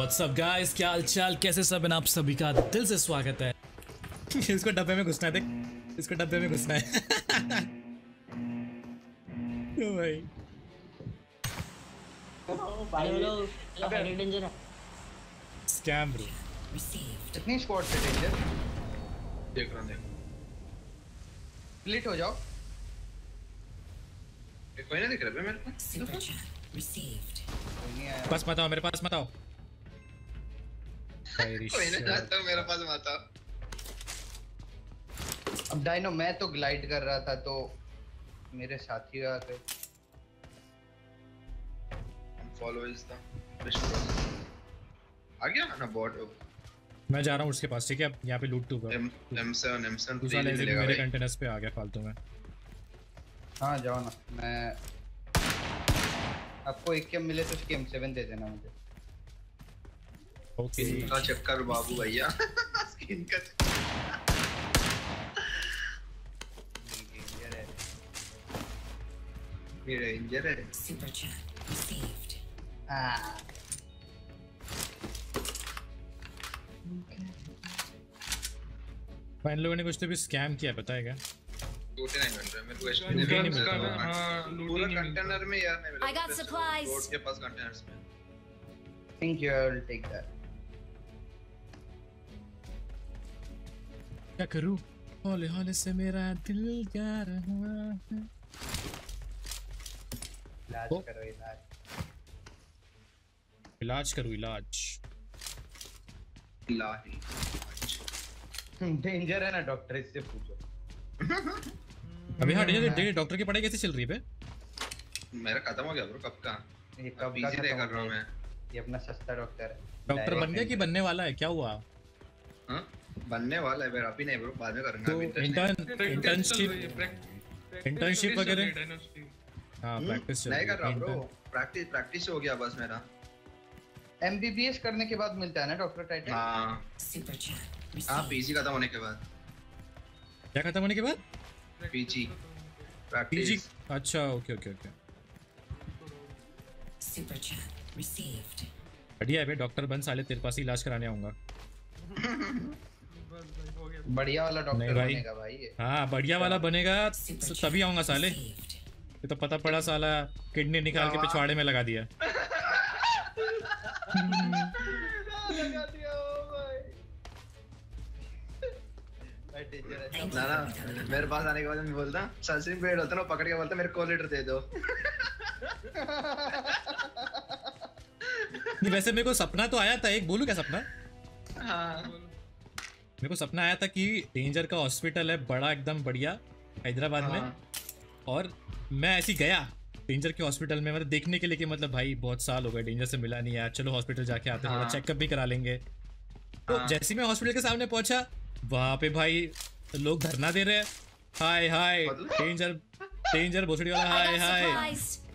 What's up guys, क्या हाल चाल, कैसे सब हैं आप सभी का दिल से स्वागत है। इसको डब्बे में घुसना है, देख इसको डब्बे में घुसना है। ओ भाई भाई डेंजर है स्कैम ब्रो। कितनी स्क्वाड से डेंजर देख रहा हूं। स्प्लिट हो जाओ। कोई नहीं दिख रहा मेरे को। कोई नहीं आया। पास मत आओ, मेरे पास मत आओ। कोई नहीं आता मेरे पास मत आओ। अब डायनो मैं तो ग्लाइड कर रहा था तो मेरे साथी आ गए। फॉलोअर्स था आ गया ना बॉट। मैं जा रहा हूँ उसके पास, ठीक है। यहाँ पे लूट तू कर। M7 दूसरा लेज़र भी मेरे कंटेनर्स पे आ गया फालतू में। हाँ जाओ ना, मैं आपको एक केम मिले तो उसकी M7 दे देना मुझे। ओके का चक्कर बाबू भैया। स्किन का ये डेंजर है। सुपर चैट रिसीव्ड हाँ इन लोगों ने कुछ तो भी स्कैम किया, पता है क्या? लूटे नहीं मिल रहा मेरे को। एचपी लूटे नहीं मिल का रहा। हां पूरा कंटेनर में यार नहीं मिल रहा। I got supplies. रोड के पास कंटेनर्स में। Think you will take that. क्या करूँ? हौले हौले से मेरा दिल जा रहा है। इलाज ओ। करो इलाज। इलाज करूँ इलाज। इलाही डेंजर है ना डॉक्टर, इससे पूछो। अभी हाँ डॉक्टर की पढ़ाई कैसे चल रही है बे? मेरा खत्म हो गया ब्रो कब का। ये कब का पीजी दे खत्म कर रहा हूं हो गया? मैं। ये अपना सस्ता डॉक्टर है। डॉक्टर बन गया कि बनने वाला है? क्या हुआ? हां बनने वाला है मेरा, अभी नहीं ब्रो, बाद में करूंगा। तो अभी इंटर्नशिप वगैरह। हाँ प्रैक्टिस चल नहीं रही कर रहा है। ब्रो, प्रैक्टिस हो गया बस मेरा। MBBS करने के बाद मिलता है ना डॉक्टर टाइटल? हां सुपर चैट हां पीजी खत्म होने के बाद। क्या खत्म होने के बाद? PG PG. प्रैक्टिस। अच्छा okay okay okay, super chat received बढ़िया है बे। डॉक्टर बन साले, तेरे पास ही इलाज कराने आऊंगा। बढ़िया वाला नहीं डॉक्टर भाई। बनेगा भाई ये। हाँ बढ़िया वाला बनेगा तभी आऊंगा साले। ये तो पता पड़ा साला किडनी निकाल के पिछवाड़े में लगा दिया। लगा दिया ओ भाई। भाई डेंजर है। ना ना मेरे पास आने के बाद मैं बोलता सनस्क्रीन पेड होता ना, पकड़ के बोलता मेरे को लीटर दे दो। नहीं वैसे मेरे को सपना तो आया था एक, बोलूं क्या सपना? हाँ मेरे को सपना आया था कि डेंजर का हॉस्पिटल है बड़ा एकदम बढ़िया हैदराबाद में, और मैं ऐसे ही गया डेंजर के हॉस्पिटल में, मतलब देखने के लिए कि मतलब भाई बहुत साल हो गए डेंजर से मिला नहीं यार, चलो हॉस्पिटल जाके आते हैं, थोड़ा चेकअप भी करा लेंगे। तो जैसे ही मैं हॉस्पिटल के सामने पहुंचा, वहां पे भाई लोग धरना दे रहे हैं, हाय हाय डेंजर भोसड़ी वाला, हाय हाय।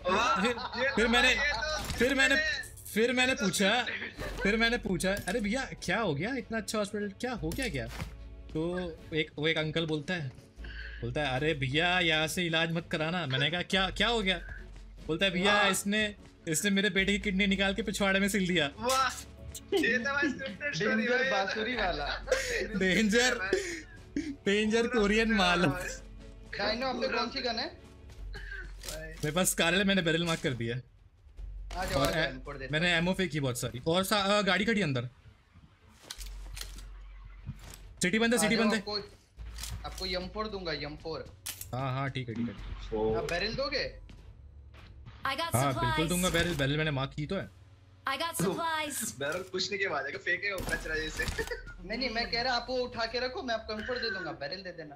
फिर मैंने पूछा अरे भैया क्या हो गया, इतना अच्छा हॉस्पिटल क्या हो गया? तो वो एक अंकल बोलता है अरे भैया यहाँ से इलाज मत कराना। मैंने कहा क्या हो गया? बोलता है भैया इसने मेरे बेटे की किडनी निकाल के पिछवाड़े में सिल दिया। डेंजर बांसुरी वाला। डेंजर कोरियन माल। डायनो अपने कौन सी गन है? मेरे पास स्कारलेट है, मैंने बैरल मार्क कर दिया। आ जाओ और मैंने एमओ फेंकी बहुत सारी, और गाड़ी खड़ी अंदर। सिटी बंद है। आपको M4 दूंगा, M4। हाँ ठीक है आप बैरल दोगे? I got हाँ बिल्कुल supplies. दूंगा। बैरल मैंने मार्क की तो है। I got supplies. बैरल पूछने के बाद फेंकेगा कचरा जैसे। नहीं मैं कह रहा आपको उठा के रखो, मैं आपको M4 दे दूंगा, बैरल दे देना।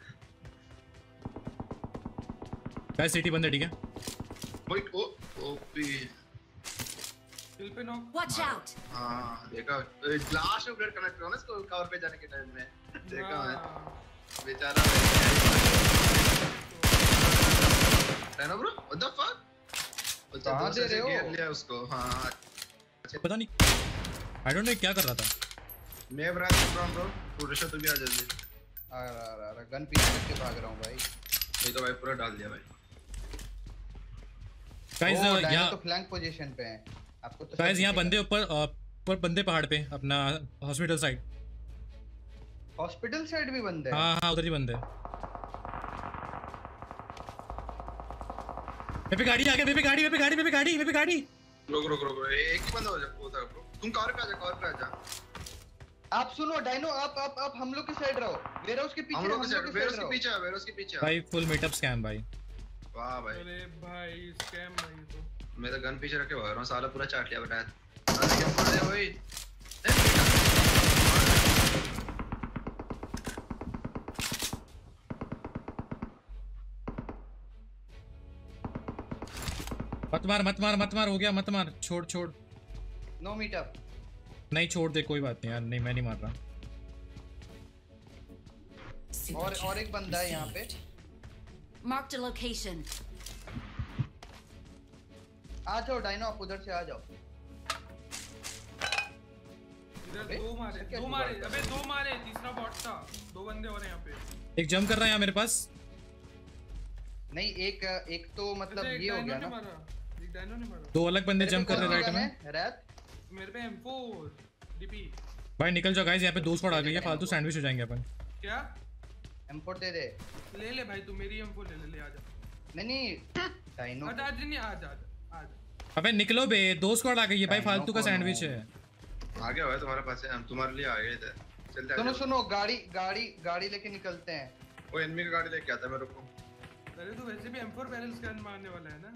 गाइस सिटी बंद है, ठीक है। वेट ओपी Kill पे knock. Watch out. हाँ देखा लास्ट अपडेट कनेक्ट करो ना इसको कवर पे जाने के टाइम में। देखा मैं बेचारा है ना ब्रो, व्हाट द फक। कहां दे रहे हो? गिर लिया उसको। हाँ पता नहीं, आई डोंट नो क्या कर रहा था। मैं ब्रो तू ऋषभ तू भी आ जल्दी। आ रहा गन पीछे करके भाग रहा हूं भाई। ये तो भाई पूरा डाल दिया भाई। गाइस यहाँ तो फ्लैंक पोजीशन पे हैं। आपको तो गाइस यहाँ बंदे ऊपर ऊपर बंदे पहाड़ पे अपना हॉस्पिटल साइड। हॉस्पिटल साइड भी बंद है। हाँ उधर ही बंदे। मेरे पे गाड़ी आ गया, मेरे पे गाड़ी। रुक एक ही बंदा हो जा। तुम कवर पे आ जा। आप सुनो डायनो, आप हम लोग के साइड रहो। वेयरहाउस के पीछे, हम लोग के साइड, वेयरहाउस के पीछे। भाई फुल मीटअप स्कैम भाई। वाह भाई। अरे भाई स्कैम भाई तो। मैं तो गन पीछे रख के भाग रहा हूं, साला पूरा चाट लिया बेटा। अरे क्या पड़ रहे भाई? मत मार, हो गया, मत मार, छोड़। No meetup. नहीं छोड़ दे, कोई बात नहीं यार, नहीं मैं नहीं मार रहा। और एक बंदा है यहाँ पे। Marked a location. आ जाओ डायनो, आप उधर से आ जाओ। इधर दो मारे। अबे दो मारे, तीसरा बॉट था। दो बंदे और हैं यहाँ पे। एक जंप कर रहा है यहाँ मेरे पास। नहीं एक तो मतलब ये हो गया ना। एक डायनो ने मारा। दो अलग बंदे जंप कर रहे राइट में। रैप मेरे पे M4 डीपी। भाई निकल जाओ गाइस, यहाँ पे 2 स्क्वाड आ गई है, फालतू सैंडविच हो जाएंगे अपन। क्या M4 दे दे। ले भाई, तू मेरी M4 ले आ जा। नहीं डायनो आ जा। अबे निकलो बे, 2 स्क्वाड आ गई है भाई, फालतू का सैंडविच है। आ गया भाई तुम्हारे पास है, हम तुम्हारे लिए आ गए थे। चलते सुनो गाड़ी लेके निकलते हैं। वो एनिमी की गाड़ी लेके आता है, मैं रुको। अरे तू वैसे भी M4 बैरल्स गन मारने वाला है ना।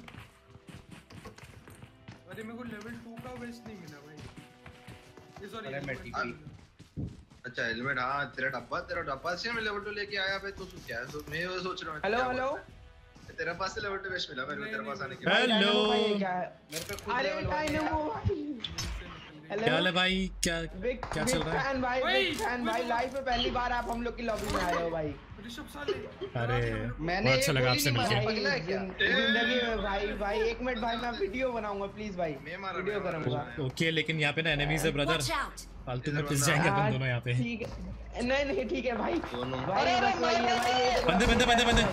अरे मेरे को लेवल 2 का वेस्ट नहीं मिला भाई। ये सॉरी अच्छा हेलमेट। हाँ तेरा डब्बा से मैं लेवल 2 लेके आया भाई। तू क्या है? मैं ये सोच रहा हूँ। हेलो तेरे पास से लेवल 2 वेस्ट मिला मेरे को तेरे पास आने के। हेलो मेरे पे खुद अरे डायनो क्या हाल है भाई? क्या चल रहा है? फैन भाई लाइफ में पहली बार आप हम लोग की लॉबी में आए हो भाई। ऋषभ साले। अरे मैंने बहुत अच्छा लगा आपसे मिलके। जिंदगी में भाई 1 मिनट भाई, मैं वीडियो बनाऊंगा प्लीज भाई, वीडियो करूंगा। ओके लेकिन यहाँ पे ना एनिमीज है ब्रदर, फालतू में पिस जाएंगे अपन दोनों यहाँ पे। ठीक है, नहीं ठीक है भाई। अरे बंदे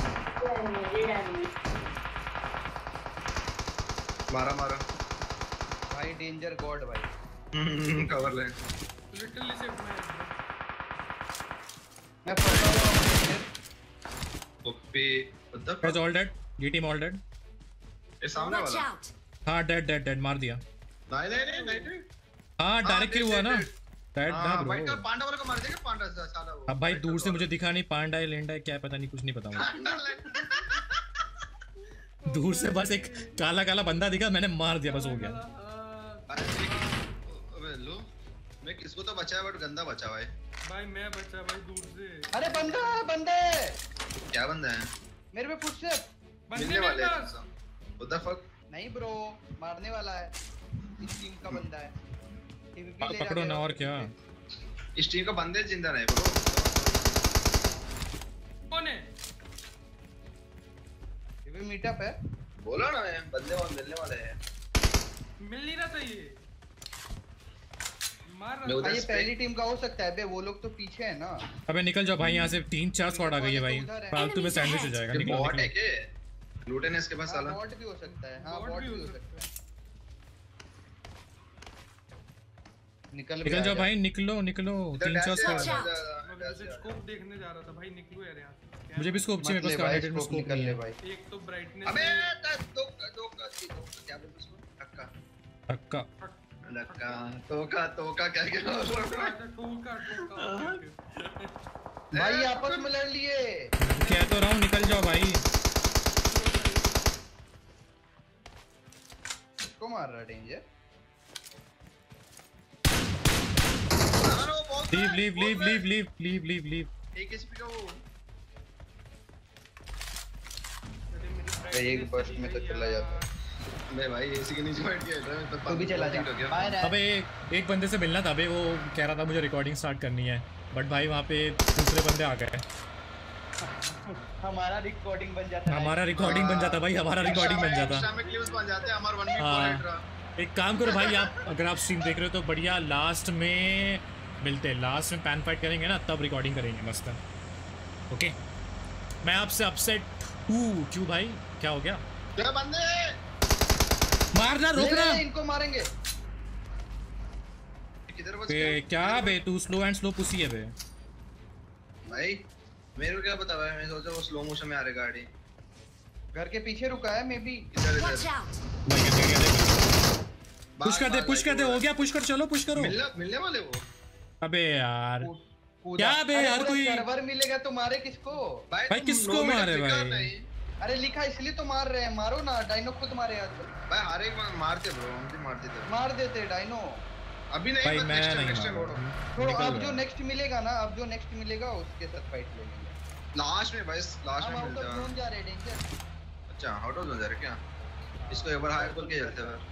मारा भाई डेंजर गॉड भाई। कवर ले। लिटरली सेफ मैं फंसा हुआ हूं। ओपी गाइस ऑल डेड, ये टीम ऑल डेड। ये सामने Watch वाला। out. हाँ डेड मार दिया। नहीं। हाँ डायरेक्ट हुआ ना। डेड ना ब्रो। वाइट कलर पांडा वाला को मार देगा, पांडा साला वो। अब भाई दूर से मुझे दिखा नहीं, पांडा है लेंडा है क्या पता नहीं, कुछ नहीं पता मुझे। दूर से बस एक काला बंदा दिखा, मैंने मार दिया, बस हो गया। अबे लो, मैं किसको तो बचाया बट गंदा बचा भाई। भाई मैं बचा भाई दूर से। अरे बंदे क्या बंदा है? मेरे पे फुटस्टेप मिलने वाले हैं। What the fuck? नहीं ब्रो, मारने वाला है। इस टीम का बंदा है। पकड़ो ना, और क्या? इस टीम का बंदे जिंदा नहीं ब्रो। कौन है? ये भी मीटअप है। बोला ना मैं, बंदे वहां मिलने वाले हैं। मिल नहीं रहा था ये। मार मैं रहा उधर ये पहली टीम का हो सकता है बे, वो लोग तो पीछे है ना। अबे निकल जाओ भाई यहाँ से, 3-4 स्क्वाड आ गई है भाई, फालतू में सैंडविच हो जाएगा। ये बॉट है निकलो। के? लूटन है इसके पास साला। बॉट भी हो सकता है। हाँ बॉट भी हो सकता है। निकल जाओ भाई, निकलो 3-4 स्क्वाड। मैं स्कोप देखने जा रहा था भाई, निकलो यार यहाँ से। मुझे भी स्कोप चाहिए, मेरे पास कार्नेटेड में स्कोप निकल नहीं ले है। भाई। एक तो ब्राइटनेस। अबे दो क्या बोलते उसको? टक्का टोका क्या ठोका। भाई आपस में लड़ लिए। कह तो रहा हूँ निकल जाओ भाई। किसको मार रहा डेंजर? लीव। एक एचपी का वो। एक बर्स्ट में तो चला जाता। मैं भाई एसी के नीचे बैठ गया था, तू भी चला जा। अबे एक बंदे से मिलना था, अबे वो कह रहा था मुझे रिकॉर्डिंग स्टार्ट करनी है, बट भाई वहाँ पे दूसरे बंदे आ गए। हमारा रिकॉर्डिंग बन जाता भाई, हमारा रिकॉर्डिंग बन जाता। में क्लिप्स बन जाते हैं हमारे 1 मिनट हाँ। एक काम करो भाई, आप अगर आप स्ट्रीम देख रहे हो तो बढ़िया, लास्ट में मिलते हैं, लास्ट में पैन फाइट करेंगे ना, तब रिकॉर्डिंग करेंगे मस्त। ओके मैं आपसे अपसेट हूँ। क्यों भाई, क्या हो गया? क्या बंदे मारना, रोकना। इनको मारेंगे। किधर बच बे गया क्या बे तू स्लो एंड स्लो पुसी है बे भाई? मेरे को क्या पता भाई, मैं सोचा वो स्लो मोशन में आ रही गाड़ी। घर के पीछे रुका है मे बी। इधर Watch इधर out! पुश कर दे हो गया पुश कर चलो पुश करो मिलने वाले वो। अबे यार कूदा। क्या बे अरे हर पूरा कोई सर्वर मिलेगा तो मारे किसको? भाई तुम किसको 9 मिनट मारे फिकर भाई? नहीं। अरे लिखा इसलिए तो मार रहे हैं, मारो ना। डायनो खुद मारे आज तो। भाई हर एक बार मारते ब्रो, हम भी मारते थे। मार देते डायनो। अभी नहीं भाई बस मैं नहीं नेक्स्ट टाइम मारूंगा। तो निकल अब गया। जो नेक्स्ट मिलेगा ना, अब जो नेक्स्ट मिलेगा उसके साथ फाइट ले लेंगे। लास्ट में भाई, लास्ट हम में आउट मिलते ऑफ हैं। जोन जा रहे हैं डेंजर। अच्छा आउट ऑफ जोन जा रहे क्या? इसको एक बार हाई बोल के चलते हैं।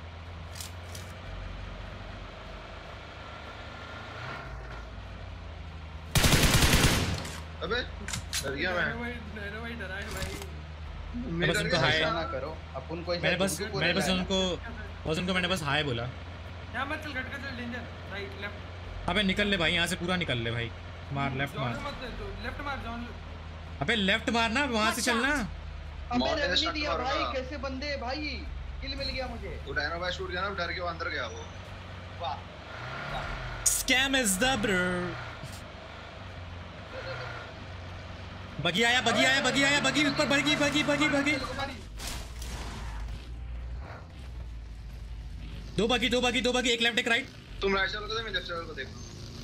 अबे डर गया मैं। डरो भाई डरा है भाई। मैं बस डर उनको गया। हाय- ऐसा ना करो अपन को। मैंने बस उनको मैंने बस हाय बोला। यहाँ मत चल, गटका चल, डेंजर राइट लेफ्ट। अबे निकल ले भाई यहाँ से पूरा निकल ले भाई मार लेफ्ट जॉन मार मत तो लेफ्ट मार जॉन। अबे लेफ्ट मारना वहां से चलना अबे मौत ने रेवनी शॉट दिया भाई, मारा। कैसे बंदे भाई। किल मिल गया मुझे। वो डायनो भाई शूट किया ना, डर के वो अंदर गया वो। वाह। स्कैम इज द ब्रो बगी आया बगी ऊपर बगी दो बगी एक लेफ्ट एक राइट। तुम राइट चलो तो मैं लेफ्ट चलो को देखो।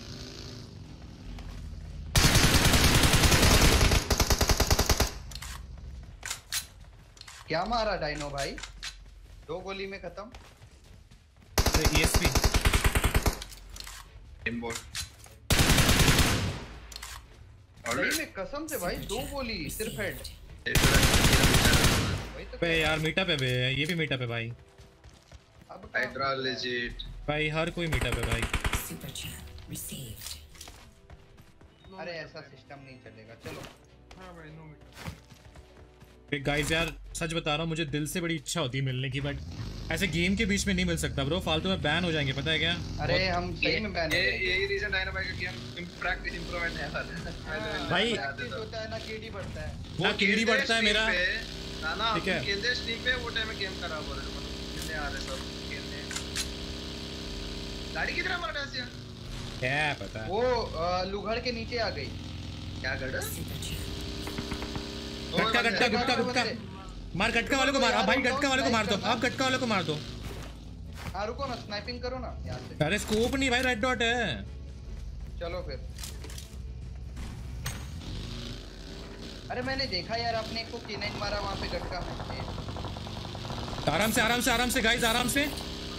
क्या मारा डायनो भाई? 2 गोली में खत्म। ESP इम्बोल सही में कसम से भाई 2 गोली सिर्फ हेड। वही तो बे यार मीटअप है बे ये भी मीटअप है भाई। अब हाइड्रा लेजिट भाई हर कोई मीटअप है भाई। Super chat received. अरे ऐसा सिस्टम नहीं चलेगा। चलो हाँ भाई 9 मीटर। गाइस यार सच बता रहा हूँ मुझे दिल से बड़ी इच्छा होती है मिलने की बट ऐसे गेम के बीच में नहीं मिल सकता ब्रो, फालतू में बैन हो जाएंगे पता है क्या? अरे हम सही में बैन हो गए। यही रीजन डायनो भाई का कि हम प्रैक्टिस इंप्रूवमेंट है यार भाई प्रैक्टिस होता है ना केडी बढ़ता है। ना केडी बढ़ता है मेरा। ना ना ठीक है। खेलते स्ट्रीक पे वो टाइम में गेम खराब हो रहा है, मतलब खेलने आ रहे सब खेलने। गाड़ी किधर है हमारा डांस यार? क्या पता है वो लुघड़ के नीचे आ गई। क्या गड़? गटका मार गटका वाले को मार। अब भाई गटका वाले को मार दो, आप गटका वाले को मार दो। हाँ रुको ना, स्नाइपिंग करो ना यहाँ से। अरे स्कोप नहीं भाई रेड डॉट है। चलो फिर। अरे मैंने देखा यार अपने को K9 मारा वहाँ पे गटका में। आराम से गाइस आराम से।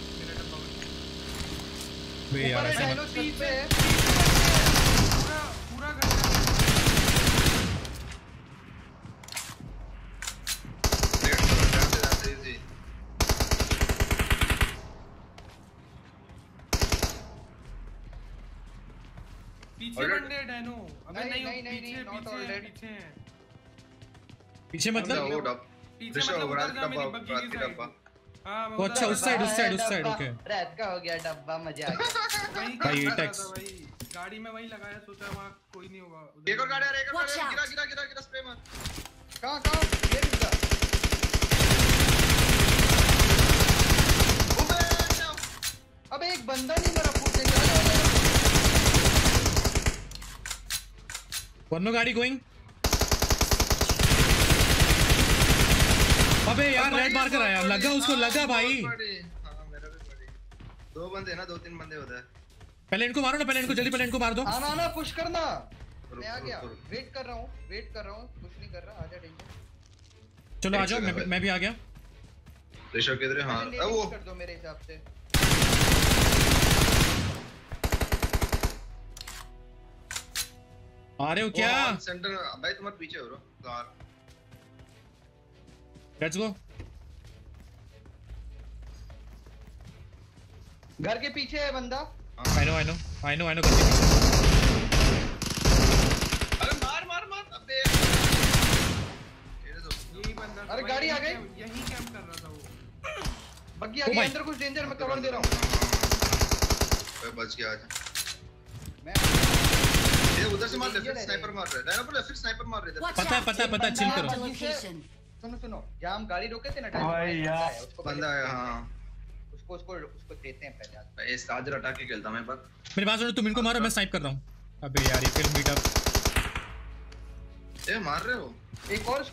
बे यार ऊपर है ऐसा डायनो मत- 3 पे है। पूरा गटका। पीछे बंदे हैं डायनो। अबे नहीं, नहीं नहीं, नहीं, not all dead. पीछे हैं। पीछे मतलब वो डब पीछे ऋषभ, मतलब रात उधर का जा मेरी डब्बा, बग्गी रात की का साइड। डब्बा। हाँ मैं वो अच्छा उधर उस साइड डब्बा, ओके। रात का हो गया डब्बा, मजा आ गया। वहीं भाई, काम कर रहा टैक्स। था भाई। गाड़ी में वहीं लगाया, सोचा वहाँ कोई नहीं होगा। एक और गाड़ी आ रही है, एक और Watch गाड़ी out. गिरा स्प्रे मार। कहाँ ये रुक जा। ओबे जाओ। अबे एक बंदा नहीं मरा पूछने जा। वरनो गाड़ी गोइंग। अबे यार रेड मार कर आया, लगा उसको लगा भाई। हाँ मेरा भी पड़ी। 2 बंदे ना 2-3 बंदे होते हैं। पहले इनको मारो ना, पहले इनको जल्दी पहले इनको मार दो। आना ना पुश करना। मैं आ रुक, गया। रुक, रुक। वेट कर रहा हूँ कुछ नहीं कर रहा। आजा डेंजर। चलो आ जाओ मैं भी आ गया। ऋषभ किधर है? हाँ पहले वो नेविंग कर दो मेरे हिसाब से। आ रहे हो क्या? सेंटर भाई तुम्हारे पीछे हो ब्रो कार। Let's go. घर के पीछे है बंदा। आई नो करती अरे मार अबे ये तो यही बंदा था अरे भाई, गाड़ी आ गई। यही कैंप कर रहा था वो। बग्गी आ ओ गई भाई। अंदर, कुछ डेंजर मैं कवर दे रहा हूँ। ओए बच गया आज। मैं ये उधर से मार ले, फिर स्नाइपर मार रहा है। डायनो बोले फिर स्नाइपर मार रहे थे। Watch पता है, out. पता है, एक पता है, बंदा chill marked करो। a location. सुनो जहाँ हम गाड़ी रोके थे ना भाई यार। उसको बंदा है हाँ। उसको उसको देते हैं पहले। भाई स्टार्जर हटा के खेलता मैं पर। मेरी बात सुनो, तुम इनको मारो, मैं स्नाइप कर रहा हूँ। अबे यार ये फिल्म मीटअप। ए मार रहे हो? एक और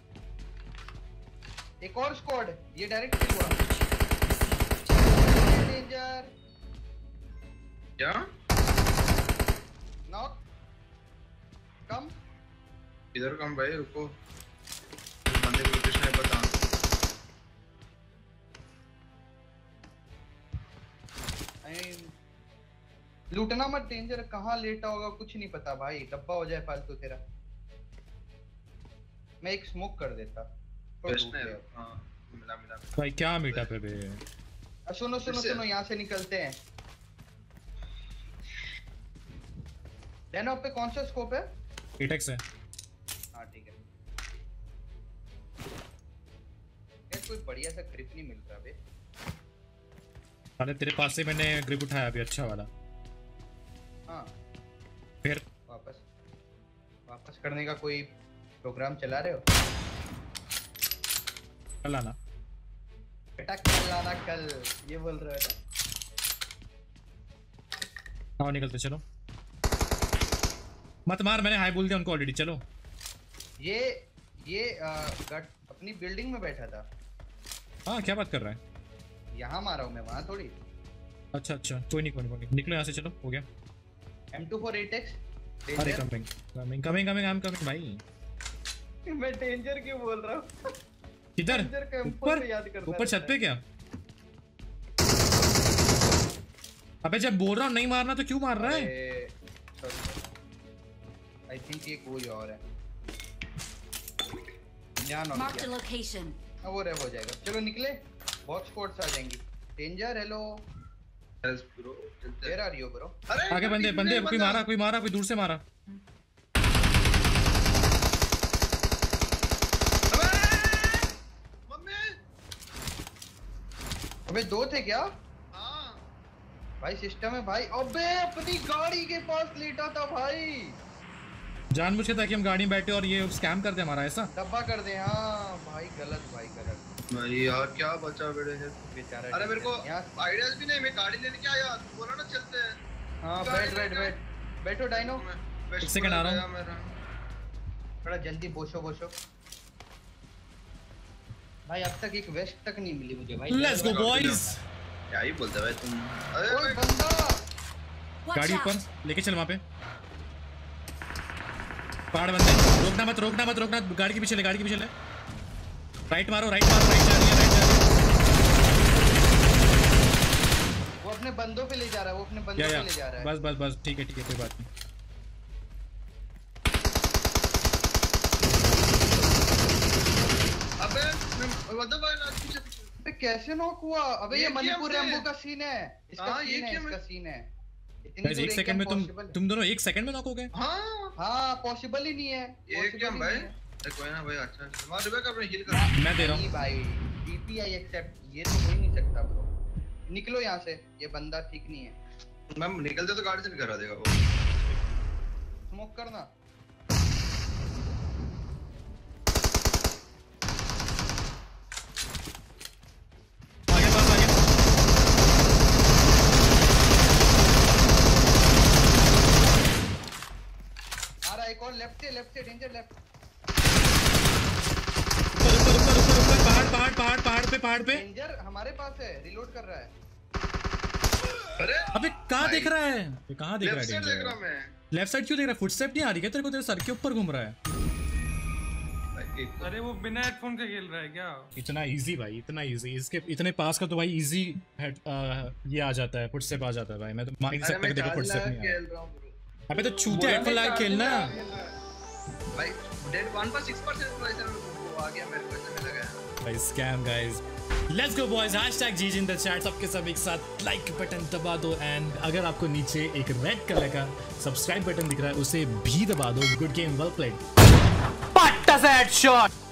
स्क्वाड, ये डायरेक्ट किल हुआ। डेंजर क्या? नॉक कम इधर कम भाई, रुको बंदे को लोकेशन है पता। लूटना मत डेंजर, कहाँ लेटा होगा कुछ नहीं पता भाई, डब्बा हो जाए फालतू तेरा। मैं एक स्मोक कर देता तो हां मिला भाई। क्या मीटअप है बे? सुनो यहाँ से निकलते हैं। डेनो पे कौन सा स्कोप है? 8x है। हाँ ठीक है। यार कोई बढ़िया सा ग्रिप नहीं मिल रहा बे। अरे तेरे पास से मैंने ग्रिप उठाया अभी, अच्छा वाला। हाँ फिर वापस करने का कोई प्रोग्राम चला रहे हो? कल आना बेटा, कल आना, कल ये बोल रहे हो? आओ निकलते चलो। मत मार, मैंने हाई बोल दिया उनको ऑलरेडी। चलो ये गट अपनी बिल्डिंग में बैठा था। हाँ क्या बात कर रहा है? यहाँ मारा हूँ मैं, वहाँ थोड़ी। अच्छा कोई नहीं निकलो यहाँ से, चलो हो गया। M248X अरे कमिंग आई एम कमिंग भाई। मैं डेंजर क्यों बोल रहा हूँ? किधर? ऊपर छत पे क्या? अबे जब बोल रहा हूँ नहीं मारना तो क्यों मार रहा है? आई थिंक ये कोई और है। Marked a location. वो रेव हो जाएगा। चलो निकले, बॉक्स कोड्स आ जाएंगी। Danger hello. Yes bro, where are you bro? आगे बंदे कोई मारा कोई दूर से मारा। अबे दो थे क्या? हाँ भाई सिस्टम है भाई। अबे अपनी गाड़ी के पास लेटा था भाई, जानबूझ के ताकि हम गाड़ी में बैठे और ये स्कैम कर दे हमारा, ऐसा डब्बा कर दे। हाँ भाई गलत भाई यार क्या बचा बेटे है बेचारा। अरे मेरे को आइडियाज भी नहीं, मैं गाड़ी लेने क्या आया, बोला ना चलते हैं। हाँ बैठो डाइनो। एक सेकंड आ रहा हूँ। थोड़ा जल्दी बोशो भाई। अब तक एक वेस्ट तक नहीं मिली मुझे भाई। Let's go boys. क्या ही बोलता भाई तुम? ओए बंदा गाड़ी ऊपर लेके चल, वहां पे पहाड़ बंदे। रोकना, गाड़ी के पीछे ले। राइट मारो, राइट जा रही है। वो अपने बंदों पे ले जा रहा है, बस ठीक है कोई बात नहीं। अबे कैसे नॉक हुआ? अबे ये मणिपुर रैम्बो का सीन है, इसका सीन है। गाइस एक सेकंड में तुम दोनों एक सेकंड में नॉक हो गए। हाँ पॉसिबल ही नहीं है। ये क्या भाई? कोई ना भाई, अच्छा मार रिबेक अपने हील कर। मैं दे रहा हूं भाई। DPI एक्सेप्ट, ये तो हो ही नहीं सकता ब्रो। निकलो यहाँ से, ये बंदा ठीक नहीं है। मैं निकलते तो गाड़ी से निकल देगा वो। स्मोक करना। एक और लेफ्ट से डेंजर लेफ्ट। ऊपर पहाड़ पे डेंजर हमारे पास है, रिलोड कर रहा है। अरे अबे कहाँ देख रहा है? कहाँ देख रहा है? लेफ्ट साइड देख रहा मैं। लेफ्ट साइड क्यों देख रहा है? फुटस्टेप नहीं आ रही क्या तेरे को? तेरे सर के ऊपर घूम रहा है। अरे वो बिना हेडफोन के खेल रहा है क्या? इतना इजी भाई, इतना इजी। इसके इतने पास का तो भाई इजी ये आ जाता है, फुटस्टेप आ जाता है भाई। मैं तो मान नहीं सकता कि देखो फुटस्टेप नहीं खेल रहा हूं। अबे तो छूते हेडफोन लगा खेलना भाई। डेड 1.6% वो आ गया मेरे को, ऐसा लगा भाई। Scam guys. Let's go boys. #GG in the chat. सबके सब एक साथ लाइक बटन दबा दो। एंड अगर आपको नीचे एक रेड कलर का सब्सक्राइब बटन दिख रहा है, उसे भी दबा दो। Good game, well played. पट्टा से हेडशॉट।